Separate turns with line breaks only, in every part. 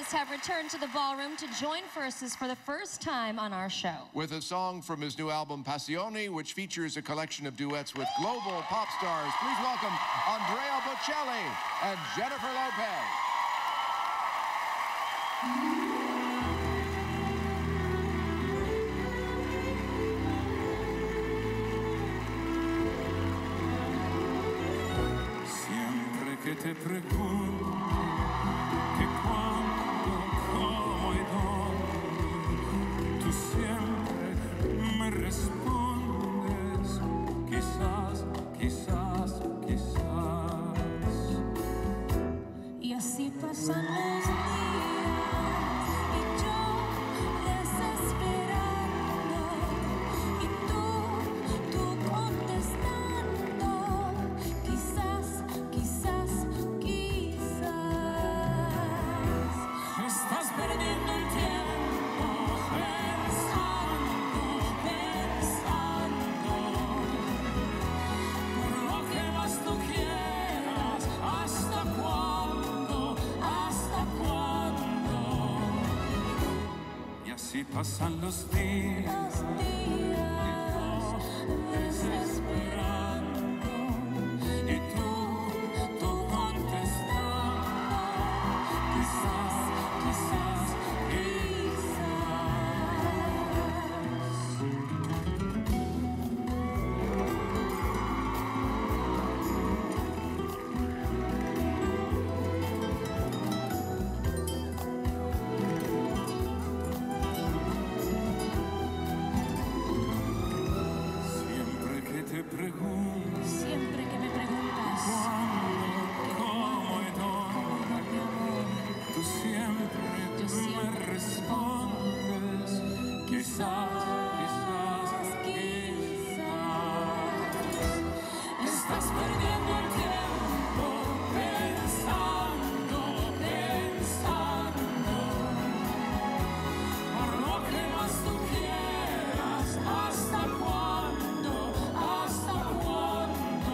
artists have returned to the ballroom to join forces for the first time on our show.
With a song from his new album, Passione, which features a collection of duets with global pop stars. Please welcome Andrea Bocelli and Jennifer Lopez.
Siempre que te pregunto que cuándo, cómo y dónde, tú siempre me respondes, quizás, quizás, quizás.
Y así pasan los días y yo desesperando y tú contestando, quizás, quizás, quizás.
Estás perdiendo el tiempo pensando, pensando, por lo que más tú quieras, hasta cuándo, hasta cuándo. Y así pasan los días. Desesperando y tú contestando, quizás, quizás, quizás. Siempre que te pregunto
Siempre que me preguntas
cuándo, cómo y dónde,
mi amor,
tú siempre
Yo siempre
me respondes, quizás, quizás, quizás. Estás perdiendo el tiempo pensando, pensando, por lo que más tú quieras, hasta cuándo, hasta cuándo.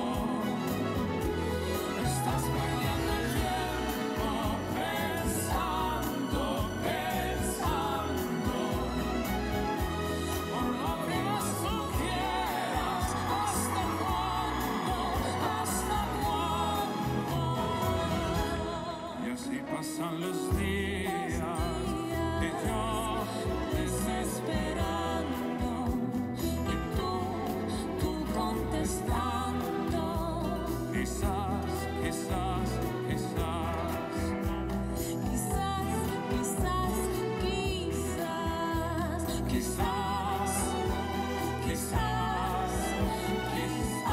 Estás perdiendo el tiempo pensando, pensando, por lo que más tú quieras, hasta cuándo, hasta cuándo. Y así pasan los días y yo desesperando y tú contestando, quizás, quizás, quizás.
quizás, quizás, quizás,
Quizás, quizás, quizás.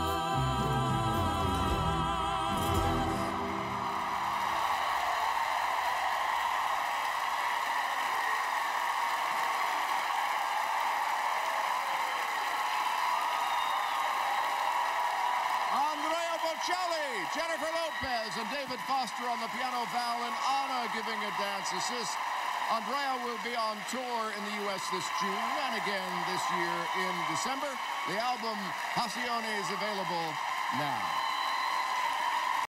Andrea Bocelli, Jennifer Lopez, and David Foster on the piano, Val and Anna giving a dance assist. Andrea will be on tour in the U.S. this June and again this year in December. The album Passione is available now.